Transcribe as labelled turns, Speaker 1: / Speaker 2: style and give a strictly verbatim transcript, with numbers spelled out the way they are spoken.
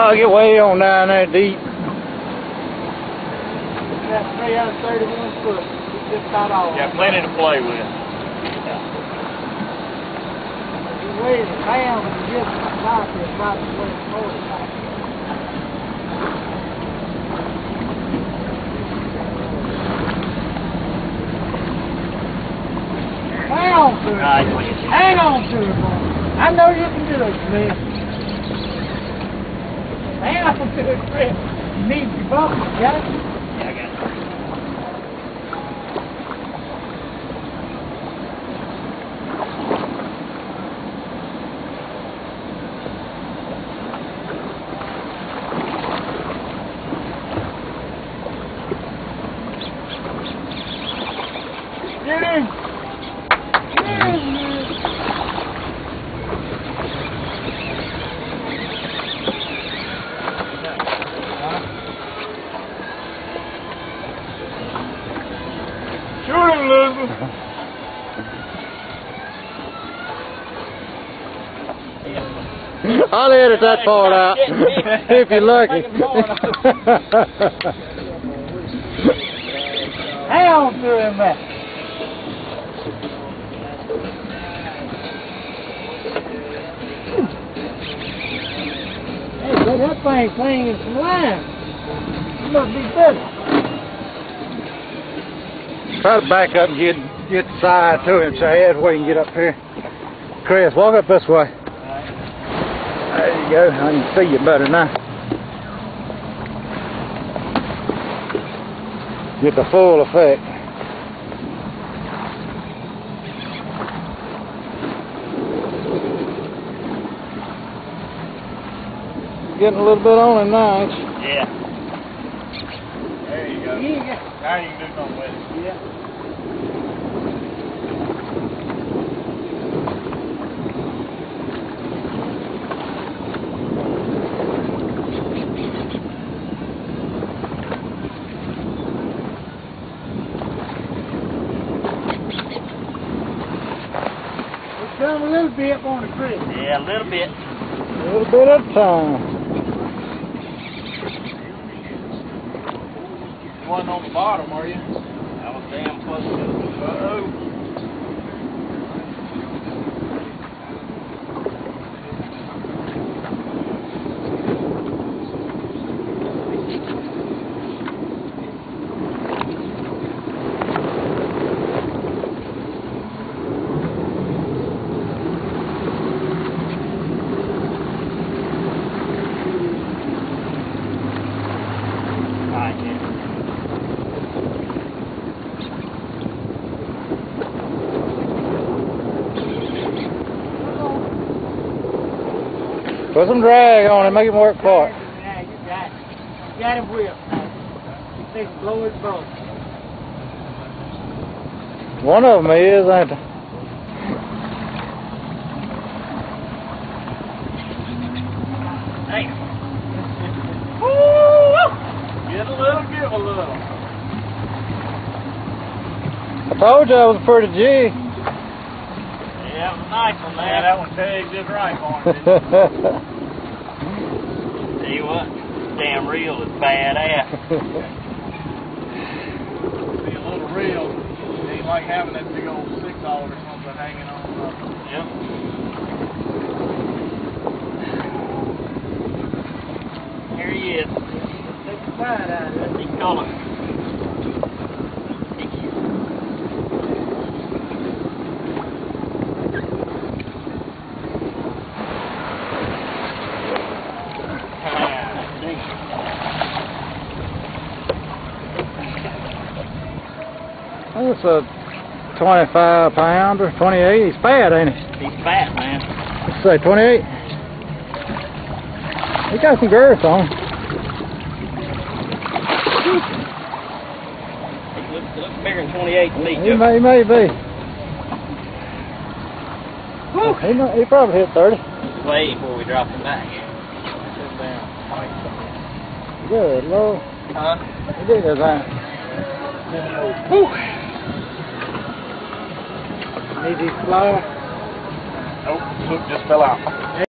Speaker 1: Oh, get way on down there deep.
Speaker 2: That's three hundred thirty-one foot. We just got off.
Speaker 3: Got plenty to play with.
Speaker 2: You weigh the pound and you get the top is about forty-five. Hang on to it.
Speaker 3: Right.
Speaker 2: Hang on to it, boy. I know you can do it, Smith. Hang on to it, Chris. You need your bucket, you got it?
Speaker 3: Yeah, I got it.
Speaker 2: Get in. Get in, man.
Speaker 3: Shoot him, Elizabeth.
Speaker 1: I'll edit that part out if you're lucky.
Speaker 2: Hang on to him, man. Hey, but that thing clinging some line. You must be better.
Speaker 1: Try to back up and get get the side to him so Ed we can get up here. Chris, walk up this way. There you go. I can see you better now. Get the full effect. Getting a little bit on him now, ain't you?
Speaker 3: Yeah. There you go.
Speaker 2: Yeah.
Speaker 3: Now you can do something with it.
Speaker 2: Yeah. It's come a little bit on the creek.
Speaker 3: Yeah, a little bit.
Speaker 1: A little bit at a time.
Speaker 3: You wasn't on the bottom, are you? I was damn close to it. Uh-oh. Alright, yeah.
Speaker 1: Put some drag on it, make it work for it.
Speaker 2: Yeah, you got it. You got him whipped. You think blow his boat.
Speaker 1: One of them is, ain't it?
Speaker 3: Hey. Woo! Get a little, give a little.
Speaker 1: I told you I was a pretty G.
Speaker 3: Yeah, that was a nice one there. Yeah, that one tagged just right for him, didn't it? Tell you what, damn reel is badass. Be a little reel. It ain't like having that big old six auger or something hanging on. Yep. Here he is.
Speaker 2: Take the bite out of it.
Speaker 3: Let's see color.
Speaker 1: That's a twenty-five pounder, twenty-eight. He's fat, ain't he?
Speaker 3: He's fat, man.
Speaker 1: Let's say twenty-eight. He got some girth on him.
Speaker 3: He looks, looks bigger than twenty-eight to me,
Speaker 1: He
Speaker 3: Joe.
Speaker 1: may, he may be. He, might, he probably hit thirty.
Speaker 3: Way before we drop him back.
Speaker 1: Good Lord.
Speaker 3: Huh?
Speaker 1: He did his thing.
Speaker 3: Whew.
Speaker 2: Need these flowers?
Speaker 3: Nope, hook just fell out.